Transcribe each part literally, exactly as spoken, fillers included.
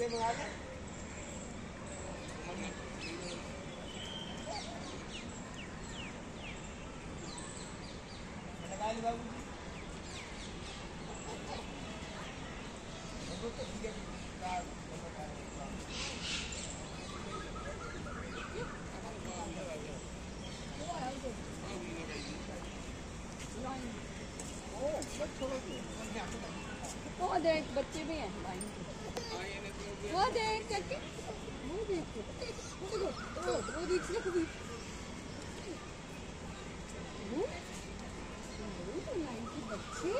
वो देख बच्चे भी हैं वो देख करके वो देख वो देखो वो देख ना कभी वो वो लाइन के बच्चे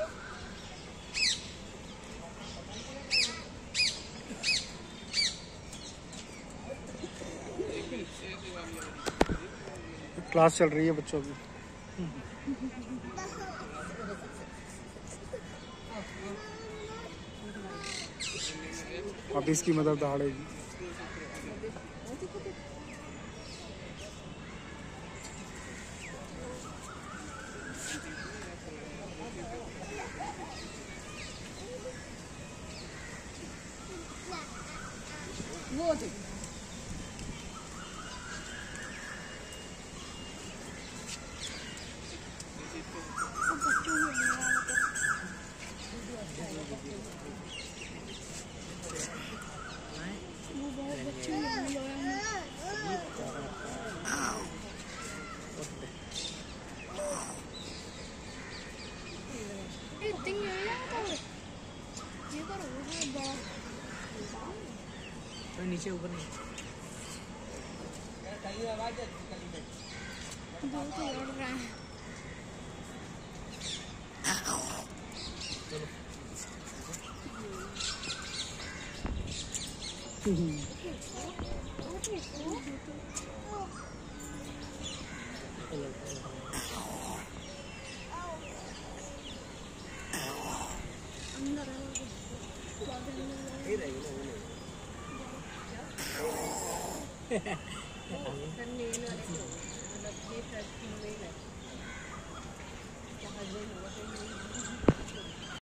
क्लास चल रही है बच्चों की। अब इसकी मदद दहाड़ेगी। वो देख नीचे ऊपर नहीं अंदर